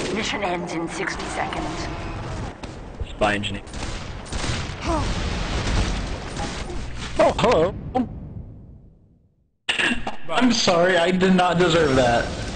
Mission ends in 60 seconds. Spy engineer. Oh, hello. I'm sorry, I did not deserve that.